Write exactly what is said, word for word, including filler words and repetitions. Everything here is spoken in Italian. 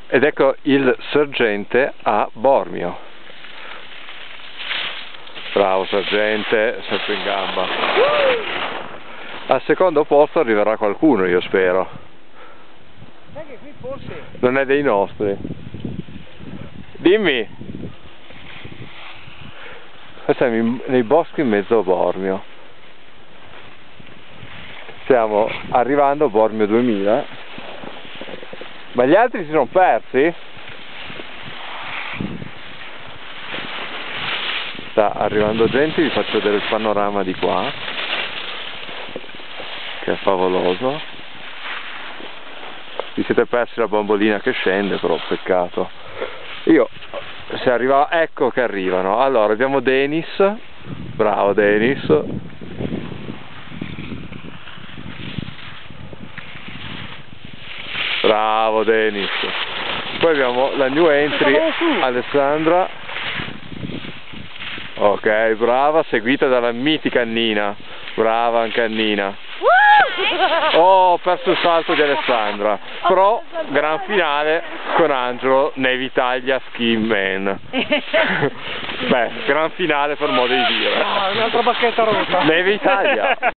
Ed ecco il sergente a Bormio. Bravo sergente, sempre in gamba. Al secondo posto arriverà qualcuno, io spero. Sai che qui forse... Non è dei nostri. Dimmi. Siamo nei boschi in mezzo a Bormio. Stiamo arrivando a Bormio duemila. Ma gli altri si sono persi? Sta arrivando gente, vi faccio vedere il panorama di qua, che è favoloso. Vi siete persi la bambolina che scende, però peccato. Io, se arriva, ecco che arrivano. Allora, abbiamo Denis, bravo Denis. Bravo Denis. Poi abbiamo la new entry Alessandra. Ok, brava, seguita dalla mitica Annina. Brava anche Annina. Oh, ho perso il salto di Alessandra. Però gran finale con Angelo Navy Italia Ski Man. Beh, gran finale per modo di dire. No, un'altra bacchetta rossa. Navy Italia.